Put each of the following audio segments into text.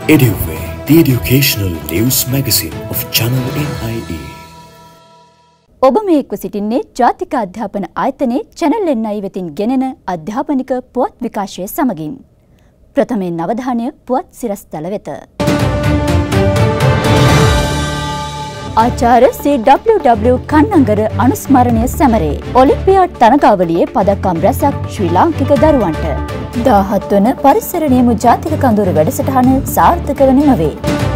Eduvay, the educational news magazine of Channel NIE. ඔබ මේ එක්ව සිටින්නේ ජාතික අධ්‍යාපන ආයතනයේ Channel NIE වෙතින් ගෙනෙන අධ්‍යාපනික පුවත් විකාශය සමගින්. ප්‍රථමයෙන් අවධානය පුවත් සිරස්තල වෙත. ආචාර්ය CWW කන්නංගර අනුස්මරණය සැමරේ. ඔලිම්පියාඩ් තරගාවලියේ පදක්කම් රැසක් ශ්‍රී ලාංකික දරුවන්ට. 17 වන පරිසර නියම ජාතික කඳවුරු වැඩසටහන සාර්ථක වනු නොවේ.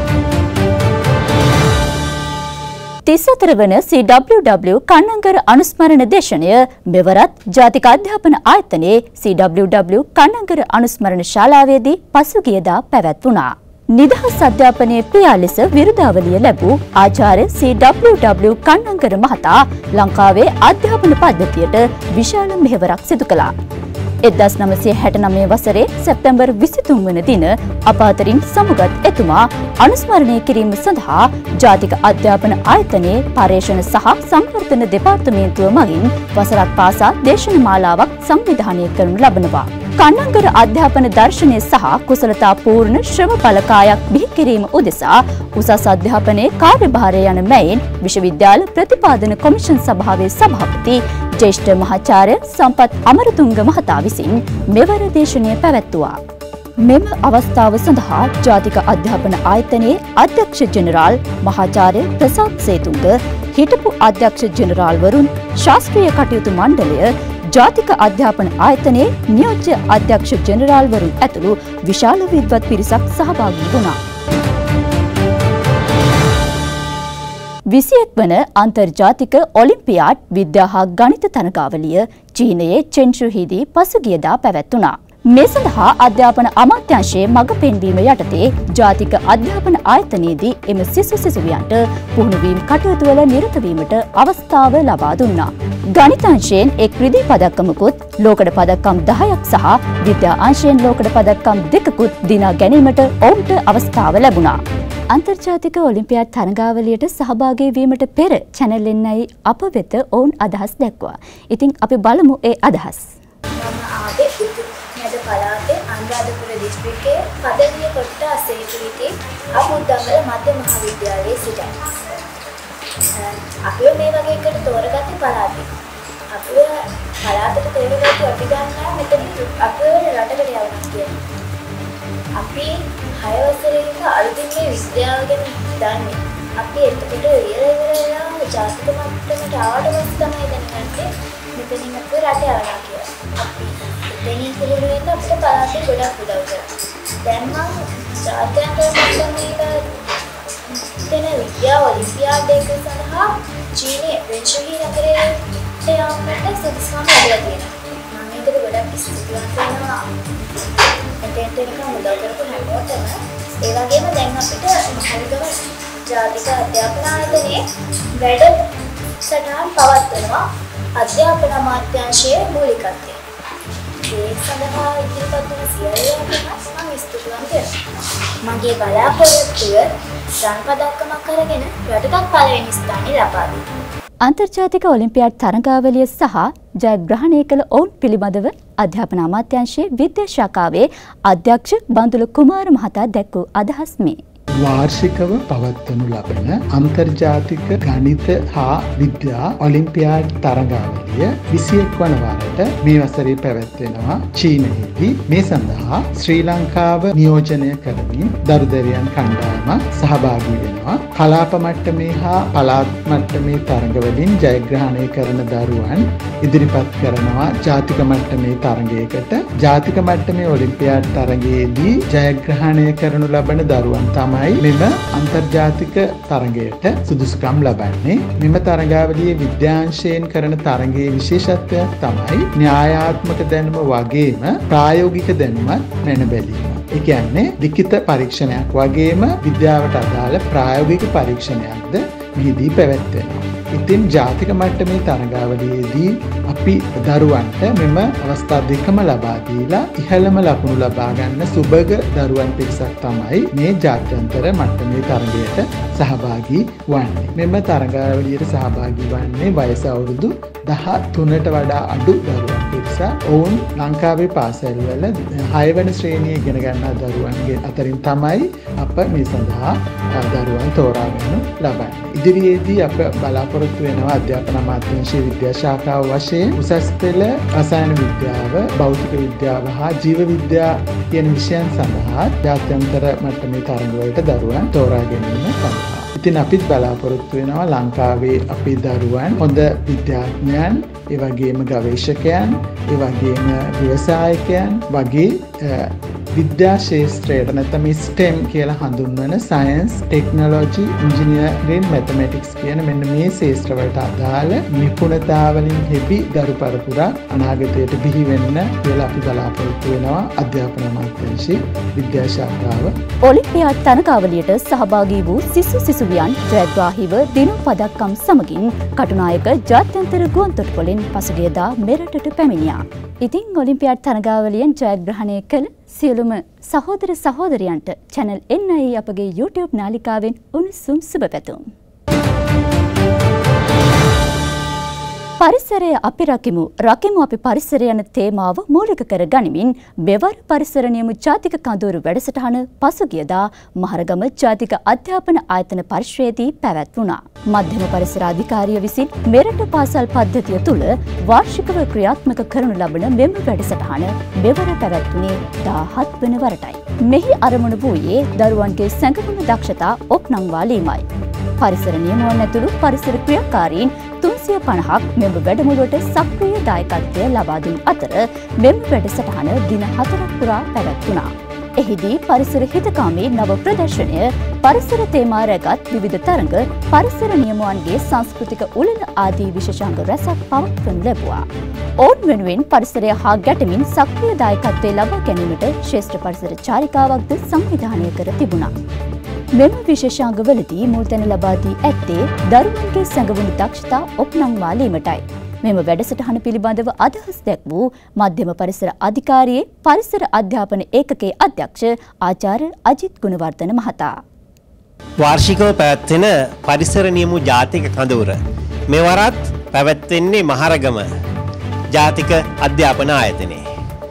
34 වන CWW කන්නංගර අනුස්මරණ දේශනය මෙවරත් ජාතික අධ්‍යාපන ආයතනයේ CWW කන්නංගර අනුස්මරණ ශාලාවේදී පසුගියදා පැවැත්වුණා. නිදහස් අධ්‍යාපනයේ පියා ලෙස විරුදාවලිය ලැබූ ආචාර්ය CWW කන්නංගර මහතා ලංකාවේ අධ්‍යාපන පද්ධතියට විශාල මෙහෙවරක් සිදු කළා. 1969 වසරේ සැප්තැම්බර් 23 වන දින අප අතරින් සමුගත් එතුමා අනුස්මරණය කිරීම සඳහා ජාතික අධ්‍යාපන ආයතනයේ පර්යේෂණ සහ සංවර්ධන දෙපාර්තමේන්තුව මගින් වසරක් පාසා දේශන මාලාවක් සංවිධානය කරනු ලබනවා. කන්නංගර අධ්‍යාපන දර්ශනය සහ කුසලතා පූර්ණ ශ්‍රම බලකායක් බිහි කිරීම උදෙසා උසස් අධ්‍යාපනයේ කාර්යභාරය යන මෙයින් විශ්වවිද්‍යාල ප්‍රතිපාදන කොමිෂන් සභාවේ සභාපති ජ්‍යෙෂ්ඨ මහාචාර්ය සම්පත් අමරතුංග මහතා විසින් මෙවර දේශනය පැවැත්වුවා. මෙම අවස්ථාව සඳහා ජාතික අධ්‍යාපන ආයතනයේ අධ්‍යක්ෂ ජෙනරාල් මහාචාර්ය ප්‍රසාද් සේතුංග, හිටපු අධ්‍යක්ෂ ජෙනරාල්වරුන්, ශාස්ත්‍රීය කටයුතු මණ්ඩලය, ජාතික අධ්‍යාපන ආයතනයේ නියෝජ්‍ය අධ්‍යක්ෂ ජෙනරාල්වරුන් ඇතුළු විශාල විද්වත් පිරිසක් සහභාගී වුණා. 21 වන අන්තර්ජාතික ඔලිම්පියාඩ් විද්‍යා හා ගණිත තරගාවලිය චීනයේ චෙන්ෂුහිදී පසුගියදා පැවැත්වුණා. මේ සඳහා අධ්‍යාපන අමාත්‍යාංශයේ මඟ පෙන්වීම යටතේ ජාතික අධ්‍යාපන ආයතනයේදී එම සිසුවියන්ට පුහුණුවීම් කටයුතුවල නිරත වීමට අවස්ථාව ලබා දුන්නා. ගණිතාංශයෙන් එක් රිදී පදක්කමකුත්, ලෝකඩ පදක්කම් 10ක් සහ විද්‍යා අංශයෙන් ලෝකඩ පදක්කම් 2කුත් දිනා ගැනීමට ඔවුන්ට අවස්ථාව ලැබුණා. අන්තර්ජාතික ඔලිම්පියාඩ් තරගාවලියට සහභාගී වීමට පෙර Channel NIE අප වෙත ඔවුන් අදහස් දැක්වුවා. ඉතින් අපි බලමු ඒ අදහස්. පළාතේ අනුරාධපුර දිස්ත්‍රික්කයේ පදවිය කොට්ට අසේතුවිති අපුද්දම්බල මධ්‍ය මහාවිද්‍යාලයේ සිටයි. අපිව මේ වගේ එකට තෝරගත්තේ පළාතේ. අපිව පළාතට තෝරගත්තු අපි ගන්නවා මෙතන අපිව රටකට යවනවා කියන්නේ. අපි 6 වසරේ ඉඳන් අලුතින් මේ විද්‍යාව ගැන දන්නේ. අපි එතකොට ඉවරලා ජාතික මට්ටමට ආවට පස්සේ තමයි දැනගත්තේ මෙතනින් අපිව රට යවනවා කියලා. අපි දෙනින් පුරුදු වෙන්න අපිට පළාතේ ගොඩක් උදව් කරා. දැන් මම ජාත්‍යන්තර මට්ටමේ දෙන විද්‍යා ඔලිම්පියාඩ් එක සඳහා චීනයේ වෙන්ෂුහි නගරයේ යාමට සුදුසුකම් ලැබලා තියෙනවා. මම ඒකට ගොඩක් ස්තුතිවන්ත වෙනවා. එතෙන්ට එනකම් උදව් කරපු හැමෝටම. ඒ වගේම දැන් අපිට මහවිද්‍යාල ජාතික අධ්‍යාපන ආයතනයේ වැඩ සටහන් පවත්වනවා අධ්‍යාපන අමාත්‍යාංශයේ මූලිකත්වයෙන්. ඒ සඳහා ඉදිරිපත් වන සියල්ලටම මම ස්තුතිවන්ත වෙනවා. මගේ බලාපොරොත්තුව රන්පදක්කමක් අරගෙන රටටත් පළවෙනි ස්ථානය ලබා දෙන්න. අන්තර්ජාතික ඔලිම්පියාඩ් තරගාවලිය සහ ජයග්‍රහණය කළ ඔවුන් පිළිබඳව අධ්‍යාපන අමාත්‍යාංශයේ විද්‍යා ශාඛාවේ අධ්‍යක්ෂ බන්දුල කුමාර මහතා දැක්වූ අදහස් මේ. වාර්ෂිකව පවත්වනු ලබන අන්තර්ජාතික ගණිත හා විද්‍යා ඔලිම්පියාඩ් තරගාවලිය 21 වන වාරයට මේ වසරේ පැවැත්වෙනවා චීනයේදී. මේ සඳහා ශ්‍රී ලංකාව නියෝජනය කරමින් දරුදරියන් කණ්ඩායමක් සහභාගී වෙනවා. කලාප මට්ටමේ හා පළාත් මට්ටමේ තරගවලින් ජයග්‍රහණය කරන දරුවන් ඉදිරිපත් කරනවා ජාතික මට්ටමේ තරගයකට. ජාතික මට්ටමේ ඔලිම්පියාඩ් තරගයේදී ජයග්‍රහණය කරනු ලබන දරුවන් තමයි මෙම අන්තර්ජාතික තරගයට සුදුසුකම් ලබන්නේ. මෙම තරගාවලියේ විද්‍යාංශයෙන් කරන තරගයේ විශේෂත්වයක් තමයි න්‍යායාත්මක දැනුම වගේම ප්‍රායෝගික දැනුමත් මැන බැලීම. ඒ කියන්නේ ලිඛිත පරීක්ෂණයක් වගේම විද්‍යාවට අදාළ ප්‍රායෝගික පරීක්ෂණයක්ද මෙහිදී පැවැත්වෙනවා. ඉතින් ජාතික මට්ටමේ තරගාවලියේදී අපි දරුවන්ට මෙම අවස්ථා දෙකම ලබා දීලා ඉහළම ලකුණු ලබා ගන්න සුබග දරුවන් පිරිසක් තමයි මේ ජාත්‍යන්තර මට්ටමේ තරගයට සහභාගී වන්නේ. මෙම තරගාවලියට සහභාගී වන්නේ වයස අවුරුදු 13ට වඩා අඩු දරුවන් පිරිස නිසා ඔවුන් ලංකාවේ පාසල්වල 6 වෙනි ශ්‍රේණියේ ඉගෙන ගන්නා දරුවන්ගේ අතරින් තමයි අප මේ සඳහා දරුවන් තෝරා ගන්නු ලබන්නේ. ඉදිරියේදී අප බලාපොරොත්තු වෙනවා අධ්‍යාපන අමාත්‍යාංශයේ විද්‍යා ශාඛාව වශයෙන් උසස් පෙළ රසායන විද්‍යාව, භෞතික විද්‍යාව හා ජීව විද්‍යාව කියන විෂයන් සඳහා ජාත්‍යන්තර මට්ටමේ තරඟ වලට දරුවන් තෝරා ගැනීම සඳහා. ඉතින් අපිත් බලාපොරොත්තු වෙනවා ලංකාවේ අපේ දරුවන් හොඳ විද්‍යාඥයන්, ඒ වගේම ගවේෂකයන්, ඒ වගේම ව්‍යවසායකයන් වගේ විද්‍යා ශාස්ත්‍රයට නැත්නම් STEM කියලා හඳුන්වන සයන්ස්, ටෙක්නොලොජි, ඉංජිනේරින්, මැතමැටික්ස් කියන මෙන්න මේ ශාස්ත්‍ර වලට අදාළ නිපුණතාවලින් හෙබි දරු පරපුර අනාගතයට බිහි වෙන්න කියලා අපි බලාපොරොත්තු වෙනවා අධ්‍යාපන අමාත්‍යාංශයේ විද්‍යා ශාඛාව. ඔලිම්පියාඩ් තරගාවලියට සහභාගී වූ සිසුවියන් ජයග්‍රාහීව දිනු පදක්කම් සමගින් කටුනායක ජාත්‍යන්තර ගුවන්තොටුපොළින් පසුගියදා මෙරටට පැමිණියා. ඉතින් ඔලිම්පියාඩ් තරගාවලියෙන් ජයග්‍රහණය කළ සියලුම සහෝදර සහෝදරියන්ට channel NI අපගේ YouTube නාලිකාවෙන් උණුසුම් සුබ පැතුම්. පරිසරය අපි රකිමු අපි පරිසරය යන තේමාව මූලික කර ගනිමින් මෙවර පරිසර නියම ජාතික කඳවුරු වැඩසටහන පසුගියදා මහරගම ජාතික අධ්‍යාපන ආයතන පරිශ්‍රයේදී පැවැත්වුණා. මධ්‍යම පරිසර අධිකාරිය විසින් මෙරට පාසල් පද්ධතිය තුළ වාර්ෂිකව ක්‍රියාත්මක කරනු ලබන මෙම වැඩසටහන මෙවර පැවැත්වුණේ 17 වන වරටයි. මෙහි අරමුණ වූයේ දරුවන්ගේ සැඟවුණු දක්ෂතා ඔප්නංවාලීමයි. පරිසර නියමුවන් ඇතුළු පරිසර ක්‍රියාකාරීන් 350ක් මෙම වැඩමුළුවට සක්‍රීය දායකත්වය ලබා දුන් අතර මෙම වැඩසටහන දින 4ක් පුරා පැවැත්වුණා. එහිදී පරිසර හිතකාමී නව ප්‍රදර්ශනය, පරිසර තේමා රැගත් විවිධ තරඟ, පරිසර නියමුවන්ගේ සංස්කෘතික උළෙල ආදී විශේෂාංග රැසක් පවත්වනු ලැබුවා. ඔවුන් වෙනුවෙන් පරිසරය හා ගැටමින් සක්‍රීය දායකත්වය ලබා ගැනීමට ශ්‍රේෂ්ඨ පරිසර චාරිකාවක්ද සංවිධානය කර තිබුණා. මෙම විශේෂාංගවලදී මුල්තැන ලබා දී ඇත්තේ දරුවන්ගේ සැඟවුණු දක්ෂතා ඔප්නංවාලීමටයි. මෙම වැඩසටහන පිළිබඳව අදහස් දැක් වූ මධ්‍යම පරිසර අධිකාරියේ පරිසර අධ්‍යාපන ඒකකයේ අධ්‍යක්ෂ ආචාර්ය අජිත් ගුණවර්ධන මහතා. වාර්ෂිකව පැවැත්වෙන පරිසර නියමු ජාතික කඳවුර මෙවරත් පැවැත්වෙන්නේ මහරගම ජාතික අධ්‍යාපන ආයතනයේ.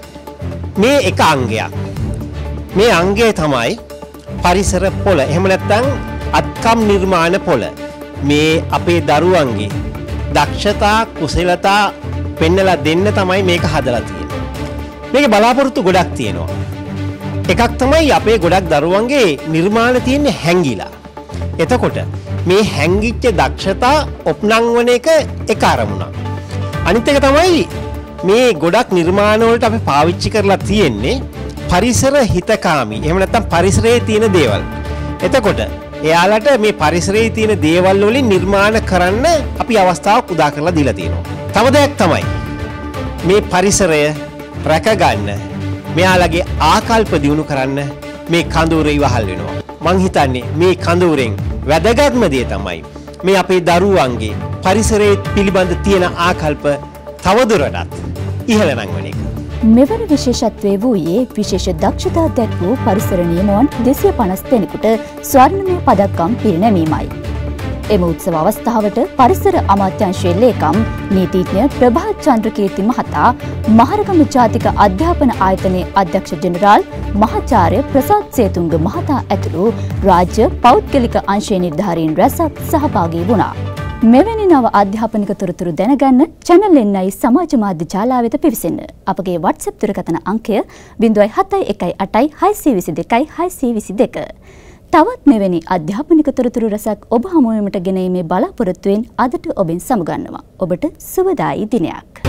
මේ එක අංගයක්. මේ අංගය තමයි පරිසර පොළ. එහෙම නැත්නම් අත්කම් නිර්මාණ පොළ. මේ අපේ දරුවන්ගේ දක්ෂතා කුසලතා පෙන්නලා දෙන්න තමයි මේක හදලා තියෙන්නේ. මේකේ බලාපොරොත්තු ගොඩක් තියෙනවා. එකක් තමයි අපේ ගොඩක් දරුවන්ගේ නිර්මාණ තියෙන්නේ හැංගිලා. එතකොට මේ හැංගිච්ච දක්ෂතා ඔප්නංවන එක අරමුණක්. අනිත් එක තමයි මේ ගොඩක් නිර්මාණ වලට අපි පාවිච්චි කරලා තියෙන්නේ පරිසර හිතකාමී. එහෙම නැත්නම් පරිසරයේ තියෙන දේවල්. එතකොට එයාලට මේ පරිසරයේ තියෙන දේවල් වලින් නිර්මාණ කරන්න අපි අවස්ථාවක් උදා කරලා දීලා තියෙනවා. තව දෙයක් තමයි මේ පරිසරය රැකගන්න මෙයාලගේ ආකල්ප දියුණු කරන්න මේ කඳවුරේ ඉවහල් වෙනවා. මං හිතන්නේ මේ කඳවුරෙන් වැදගත්ම දේ තමයි මේ අපේ දරුවන්ගේ පරිසරයේ පිළිබඳ තියෙන ආකල්ප තවදුරටත් ඉහළ නංවන එක. මෙවර විශේෂත්වයේ වූයේ විශේෂ දක්ෂතා දැක් වූ පරිසර නියමුවන් 250 දෙනෙකුට ස්වර්ණමය පදක්කම් පිරිනැමීමයි. එම උත්සව අවස්ථාවට පරිසර අමාත්‍යාංශයේ ලේකම් නීතිඥ ප්‍රභාත් චන්ද්‍රකීර්ති මහතා, මහරගම ජාතික අධ්‍යාපන ආයතනයේ අධ්‍යක්ෂ ජෙනරාල් මහාචාර්ය ප්‍රසාද් සේතුංග මහතා ඇතුළු රාජ්‍ය පෞද්ගලික අංශයේ නිලධාරීන් රැසක් සහභාගී වුණා. මෙවැනි නව අධ්‍යාපනික තොරතුරු දැනගන්න channel NI සමාජ මාධ්‍ය ජාලා වෙත පිවිසෙන්න. අපගේ WhatsApp දුරකථන අංකය 0711622 තවත් මෙවැනි අධ්‍යාපනික තොරතුරු රසක් ඔබ හමුවීමට ගෙන ඒමේ බලාපොරොත්තුවෙන් අදට ඔබෙන් සමුගන්නවා. ඔබට සුබදායි දිනයක්.